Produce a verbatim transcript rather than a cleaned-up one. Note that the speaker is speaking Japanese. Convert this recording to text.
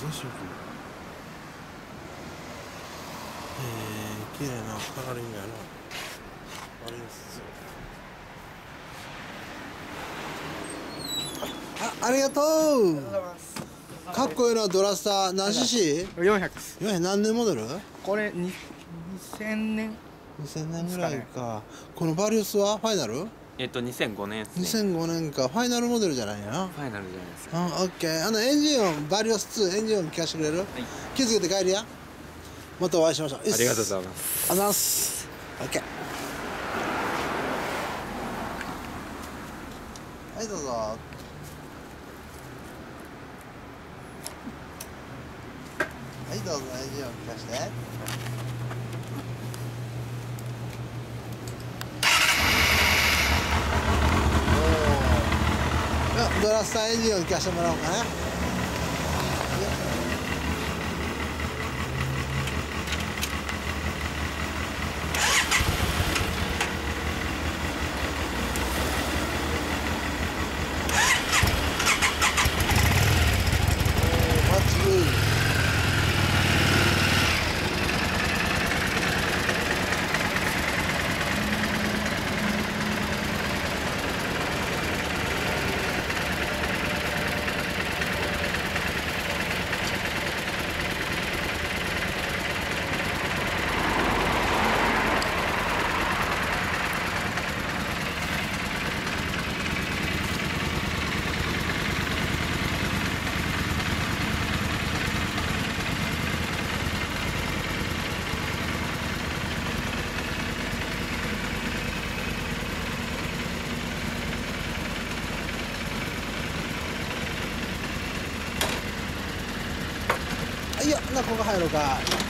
うしようかな。えー、綺麗なカラーリングやな。あれですよ。あ、ありがとう。かっこいいな、ドラスター。何 シーシー？ よんひゃくです。 よんひゃく何年モデル？ これにせんねん。 にせんねんぐらいか。このバリウスはファイナル？ えっとにせんごねんですね。 にせんごねんか。ファイナルモデルじゃないな。 ファイナルじゃないですか。 あ、オッケー。あのエンジン音、バリウスツーエンジン音聞かせてくれる？はい。気をつけて帰りや。またお会いしましょう。 ありがとうございます。 ありがとうございます。オッケー。はいどうぞ。はいどうぞ、エンジン音聞かせて。ドラスターエンジンを聞かせてもらおうかな。バッチリ。いや、な、ここ入ろうか。